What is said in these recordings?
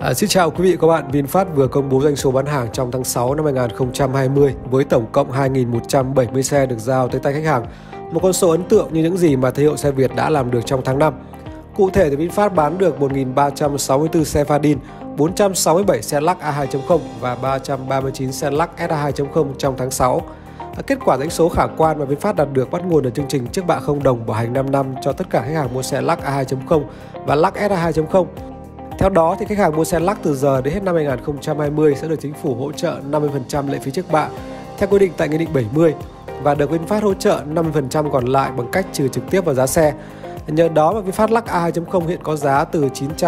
Xin chào quý vị và các bạn. VinFast vừa công bố doanh số bán hàng trong tháng 6 năm 2020 với tổng cộng 2.170 xe được giao tới tay khách hàng. Một con số ấn tượng như những gì mà thương hiệu xe Việt đã làm được trong tháng 5. Cụ thể thì VinFast bán được 1.364 xe Fadin, 467 xe Lux A2.0 và 339 xe Lux SA2.0 trong tháng 6. Kết quả doanh số khả quan mà VinFast đạt được bắt nguồn từ chương trình trước bạ không đồng bảo hành 5 năm cho tất cả khách hàng mua xe Lux A2.0 và Lux SA2.0. Theo đó, thì khách hàng mua xe Lux từ giờ đến hết năm 2020 sẽ được chính phủ hỗ trợ 50% lệ phí trước bạ theo quy định tại Nghị định 70 và được VinFast hỗ trợ 50% còn lại bằng cách trừ trực tiếp vào giá xe. Nhờ đó mà VinFast Lux A2.0 hiện có giá từ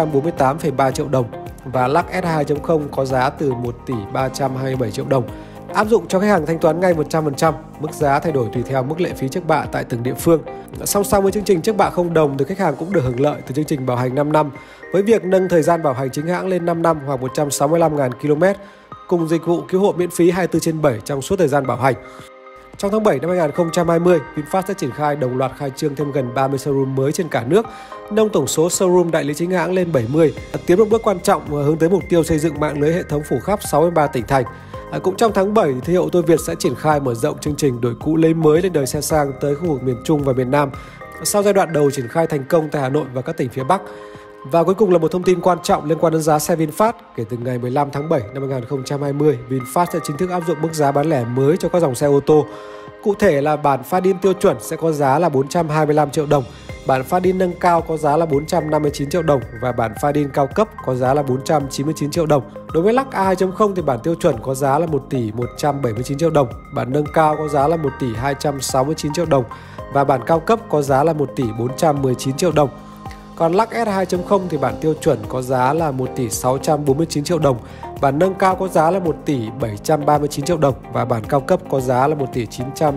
948,3 triệu đồng và Lux SA2.0 có giá từ 1 tỷ 327 triệu đồng. Áp dụng cho khách hàng thanh toán ngay 100%, mức giá thay đổi tùy theo mức lệ phí trước bạ tại từng địa phương. Song song với chương trình trước bạ không đồng thì khách hàng cũng được hưởng lợi từ chương trình bảo hành 5 năm với việc nâng thời gian bảo hành chính hãng lên 5 năm hoặc 165.000 km cùng dịch vụ cứu hộ miễn phí 24/7 trong suốt thời gian bảo hành. Trong tháng 7 năm 2020, VinFast sẽ triển khai đồng loạt khai trương thêm gần 30 showroom mới trên cả nước, nâng tổng số showroom đại lý chính hãng lên 70, tiến một bước quan trọng hướng tới mục tiêu xây dựng mạng lưới hệ thống phủ khắp 63 tỉnh thành. Cũng trong tháng 7, thương hiệu ô tô Việt sẽ triển khai mở rộng chương trình đổi cũ lấy mới lên đời xe sang tới khu vực miền Trung và miền Nam sau giai đoạn đầu triển khai thành công tại Hà Nội và các tỉnh phía Bắc. Và cuối cùng là một thông tin quan trọng liên quan đến giá xe VinFast. Kể từ ngày 15 tháng 7 năm 2020, VinFast sẽ chính thức áp dụng mức giá bán lẻ mới cho các dòng xe ô tô. Cụ thể là bản Fadin tiêu chuẩn sẽ có giá là 425 triệu đồng, bản Fadin nâng cao có giá là 459 triệu đồng và bản Fadin cao cấp có giá là 499 triệu đồng. Đối với Lux A2.0 thì bản tiêu chuẩn có giá là 1 tỷ 179 triệu đồng, bản nâng cao có giá là 1 tỷ 269 triệu đồng và bản cao cấp có giá là 1 tỷ 419 triệu đồng. Còn Lux SA2.0 thì bản tiêu chuẩn có giá là 1 tỷ 649 triệu đồng, bản nâng cao có giá là 1 tỷ 739 triệu đồng và bản cao cấp có giá là 1 tỷ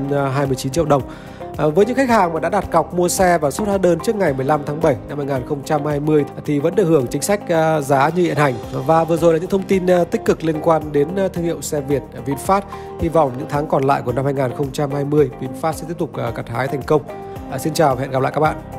929 triệu đồng. Với những khách hàng mà đã đặt cọc mua xe và xuất hóa đơn trước ngày 15 tháng 7 năm 2020 thì vẫn được hưởng chính sách giá như hiện hành. Và vừa rồi là những thông tin tích cực liên quan đến thương hiệu xe Việt VinFast. Hy vọng những tháng còn lại của năm 2020 VinFast sẽ tiếp tục gặt hái thành công. Xin chào và hẹn gặp lại các bạn.